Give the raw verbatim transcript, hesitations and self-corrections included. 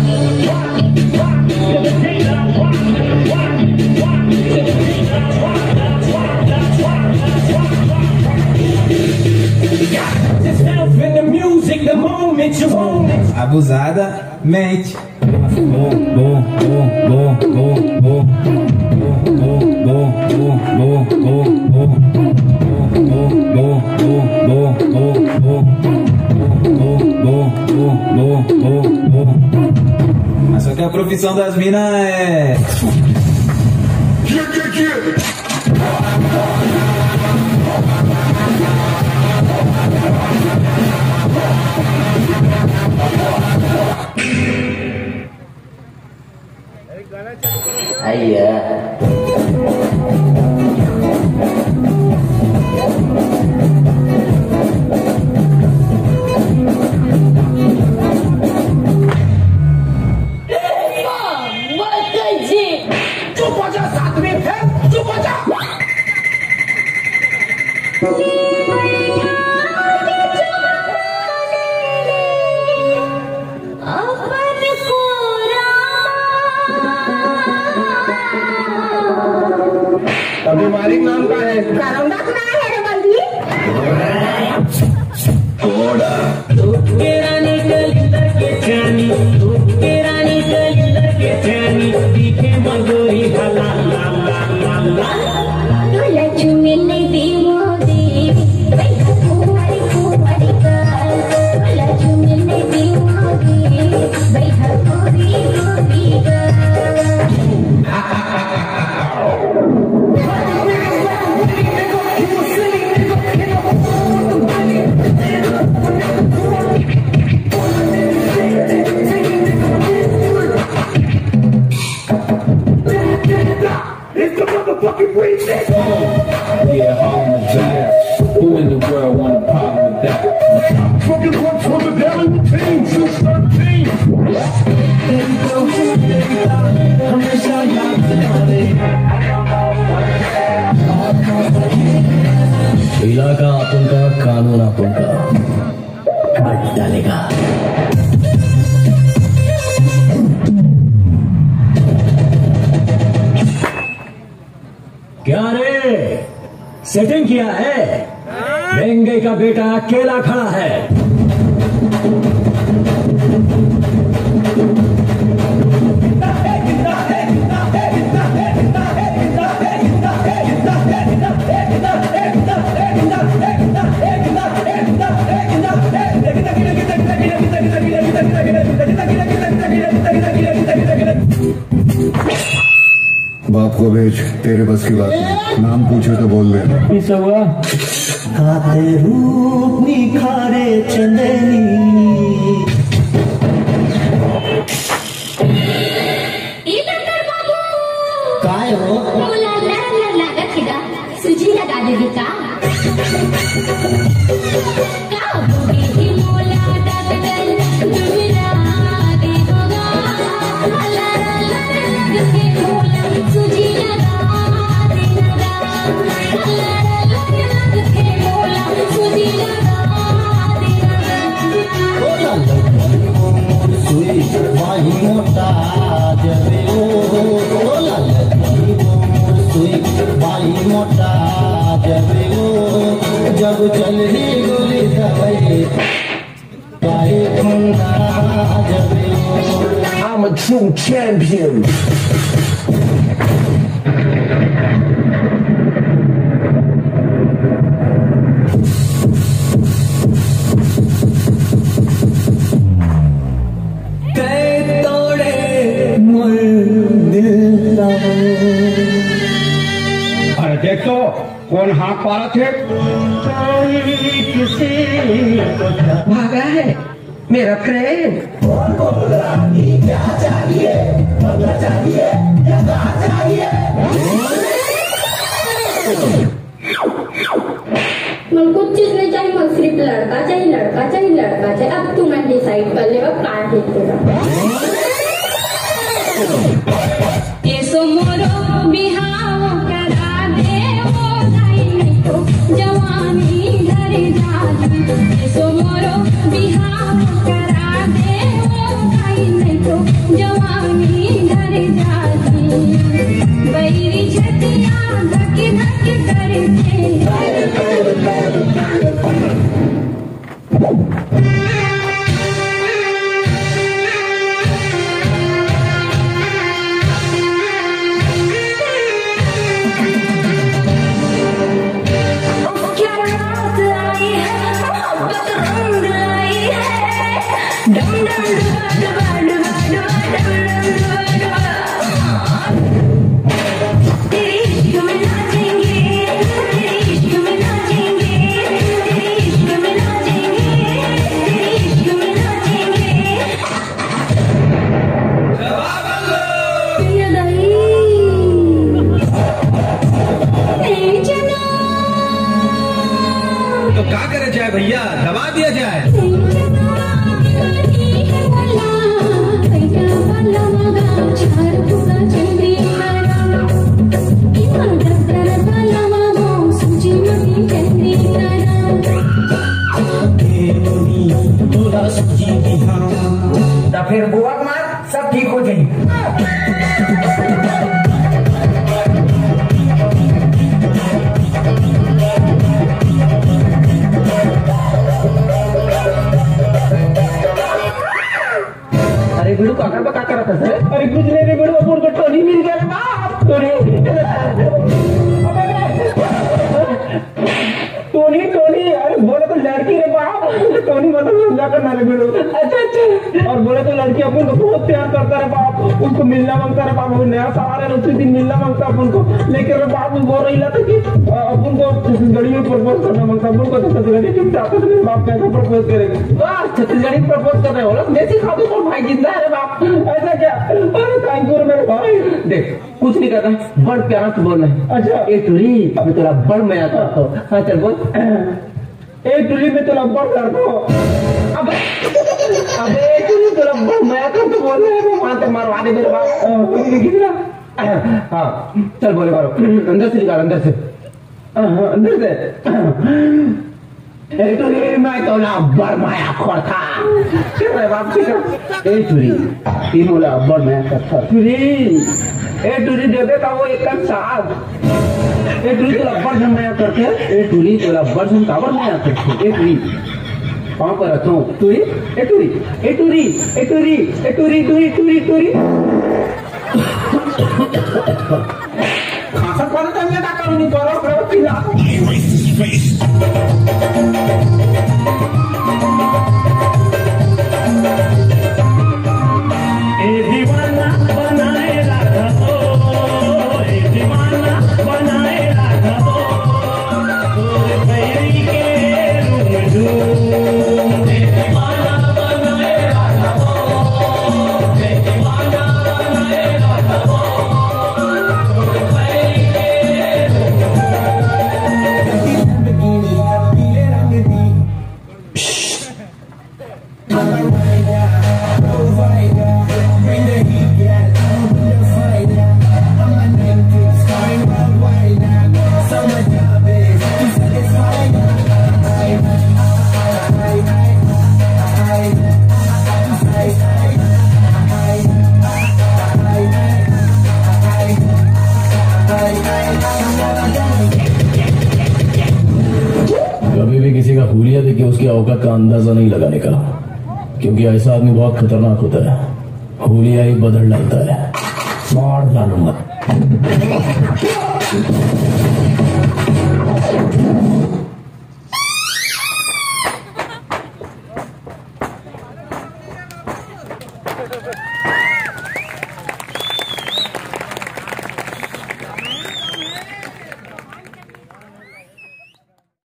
Abusada mente. Bom, bom, bom, bom, bom, bom, bom, bom, bom, bom, bom. Mas só que a profissão das minas é... Aí é. बीमारी नाम का है Yeah, home is that. Who in the world want a problem with that? Fucking works for the daily routine since thirteen. इलाका अपन का, कानून अपन का, काट डालेगा। क्या रे, सेटिंग किया है? महंगे का बेटा अकेला खड़ा है। बाप को भेज, तेरे बस की बात नहीं। नाम पूछे तो बोल दे। खाते रूप निखारे चंदनी काय हो बोला लर लर लागत है का सुजी लगा दे का का बोली ही मोला दाद दल दुबरा दे होगा लर लर लागत है मोला सुजी लगा दे लगा लर लर लागत है मोला सुजी लगा दे बोला सुई वाही मोटा जबे ओ बोला सुई वाही मोटा जबे ओ जब चल ही गोली दबे पाए खुंदा जबे ओ I'm a true champion. अरे देखो कौन हाथ पा रहे थे? भागा है मेरा फ्रेंड। क्या चाहिए? चाहिए या चाहिए? मन कुछ चीज नहीं चाहिए, मन सिर्फ लड़का चाहिए, लड़का चाहिए, लड़का चाहिए। अब तू मैं डिसाइड कर ले, अब कहाँ देखेगा? ये सो मोरो बिहाव करा दे वो भाई को जवानी धर जाती। ये सो मोरो बिहाव करा दे वो भाई को तो जवानी डर जाती बैरी छतिया धक धक करते तो क्या करे जाए भैया, दबा दिया जाए। तो फिर बुआ मार सब ठीक हो जाएगी। अरे बिड़ू काकर बका कर रहा था। अरे कुछ नहीं रे बिड़ू, अपन को टोनी मिल गया बाप। टोनी टोनी टोनी अरे बोले तो लड़की रे बाप। टोनी मतलब समझा करना रे बिड़ू। अच्छा अच्छा। और बोले तो लड़की अपन को बहुत प्यार करता है बाप, उसको मिलना मांगता है बाप। नया सवाल है, उसी दिन मिलना मांगता अपन को। लेकिन रे बाप बोल रही था कि अपन को छत्तीसगढ़ी में प्रपोज करना मांगता। अपन को तो छत्तीसगढ़ी ठीक था, तो मेरे बाप कैसे प्रपोज करेंगे। वाह छत्तीसगढ़ी प्रपोज कर रहे हो लोग, देसी खा दो और भाई जिंदा है बाप। ऐसा क्या? अरे थैंक यू मेरे भाई। देख कुछ नहीं करता, बड़ प्यार से बोल रहे। अच्छा ए टूरी अभी तेरा बड़ मैं आता हूँ। हाँ चल बोल। ए टूरी में तेरा बड़ करता हूँ। अबे अबे टूरी तेरा बड़ मैं आता हूँ तो बोल रहे हैं, वहां से मारवा दे मेरे बाप। हाँ चल बोले मारो, अंदर से निकाल, अंदर से अंदर से। ए टूरी मैं तो ना बड़ माया खोर था। चल रहे बाप ठीक है। ए टूरी तीनों ला बड़ माया था। टूरी ए टूरी दे देता वो एक कम साथ। ए टूरी तो लब्बर जम माया करते हैं। ए टूरी तो लब्बर जम काबर माया करते। ए टूरी कहाँ पर रहता हूँ? टूरी ए टूरी ए टूरी ए टूरी ए टूरी टूरी टूरी टूरी खासा पानी तो मैं डाका नहीं करो करो पिला। ए दीवाना बनाए रखा हो, ए दीवाना बनाए रखा हो, बैरी के रूम झूम। ए दीवाना बनाए रखा हो, ए दीवाना बनाए रखा हो, बैरी के कभी भी किसी का हुलिया देख के उसकी औकात का अंदाजा नहीं लगाने का, क्योंकि ऐसा आदमी बहुत खतरनाक होता है। हुलिया ही बदल डालता है। मार डालूंगा।